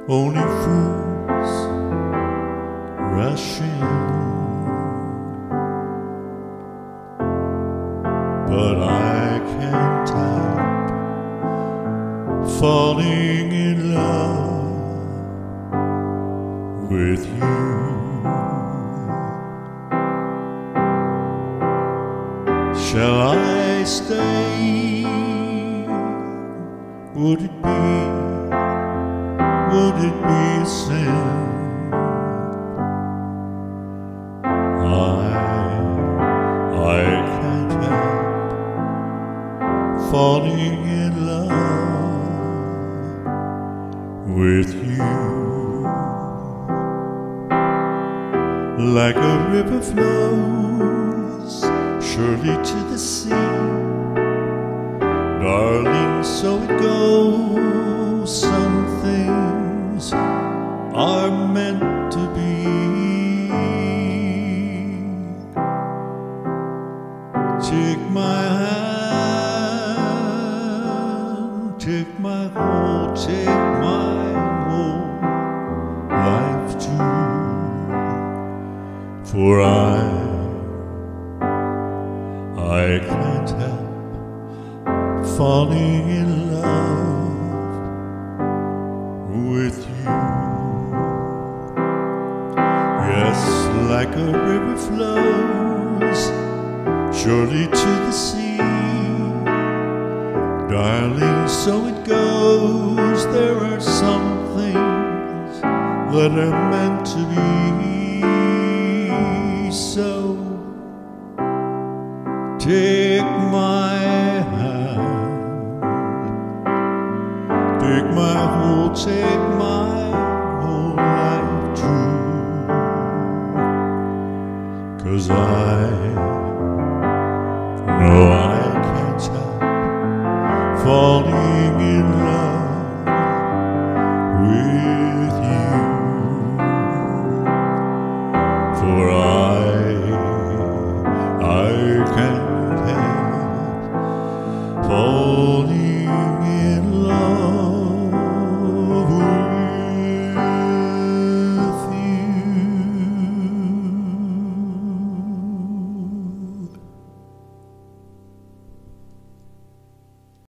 only fools rush in, but I can't help falling in love with you. Shall I stay? Would it be a sin? I can't help falling in love with you. Like a river flows surely to the sea, darling, so it goes. Some things are meant to be. Take my hand, take my whole, take my whole life too, for I can't help falling in love with you. Yes, like a river flows surely to the sea, darling, so it goes. There are some things that are meant to be. So take my hand, take my whole, take my whole life too, 'cause I